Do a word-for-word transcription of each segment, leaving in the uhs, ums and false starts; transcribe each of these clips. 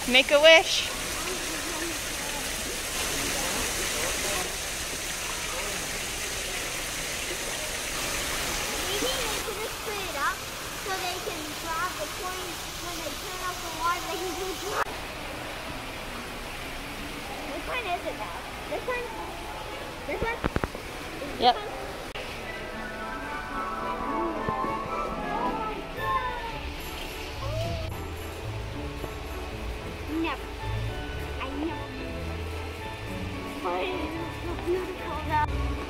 Make a wish. Maybe they can just put it up so they can grab the coin when they turn off the water. They can just grab. Which one is it now? This one? This one? Is Yep. This one? Never. I never. But it is so beautiful though.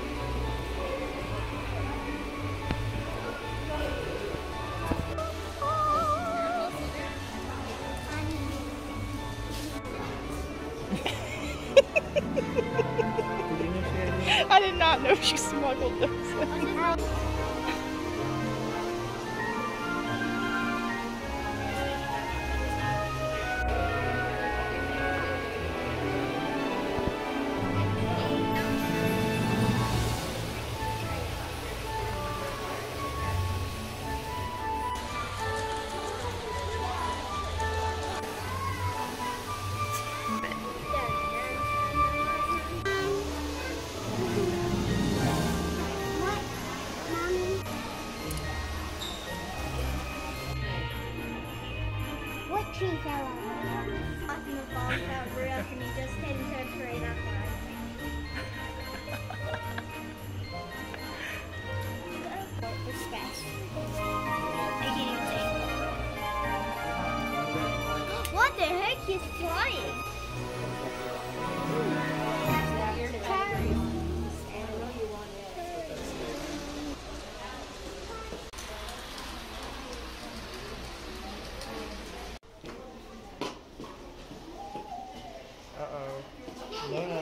I did not know she smuggled those. What tree fell on? Talking about that roof and he just hit into a tree. That's why. It's fast. I can't even see. What the heck? He's flying. Uh-oh. No, no.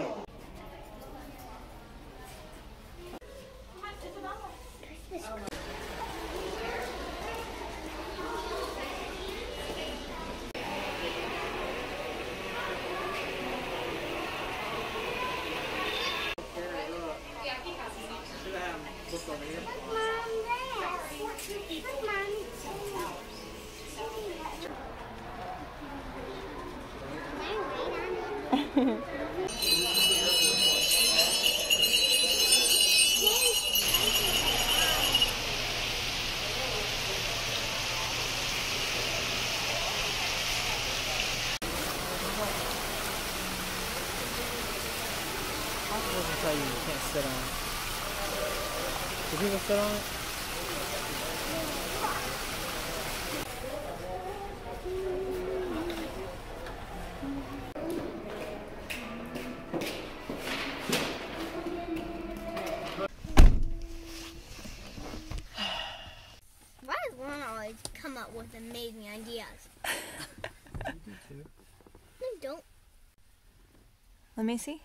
It doesn't tell you you can't sit on it. Do people sit on it? Why does Lana always come up with amazing ideas? You do too. No, don't. Let me see.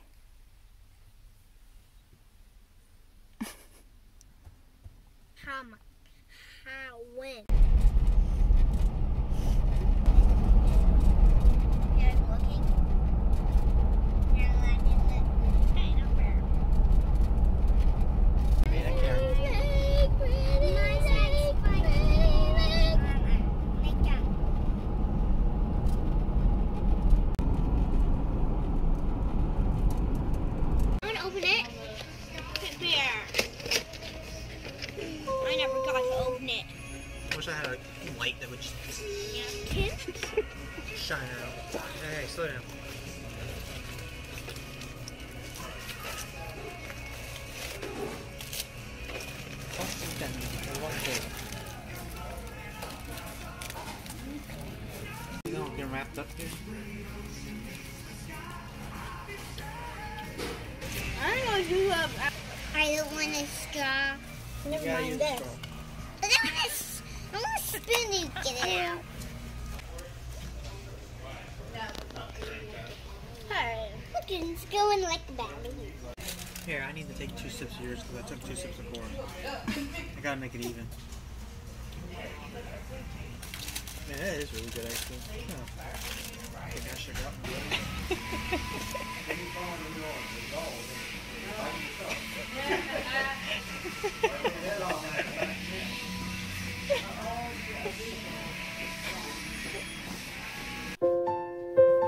How much? How? When? Yeah, I'm looking. You're like, is it kind of fair? I mean, I can't. I want to open it. There. I never got to open it. I wish I had a light that would just Yeah. shine out. Hey, hey, slow down. You don't get wrapped up here. I don't know if you have. I don't want a straw. Never You gotta mind use this. a straw. But I want to, I want to spin it, get it out. Alright, look, it's going like the battery. Here, I need to take two sips of yours because I took two sips of corn. I gotta make it even. Man, that is really good, actually. Yeah. I think I should go.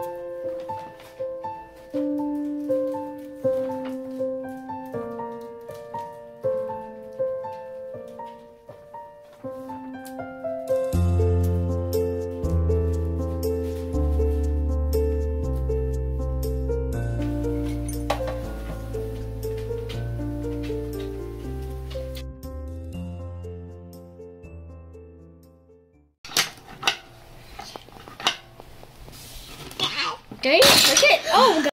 Okay, look it. Oh,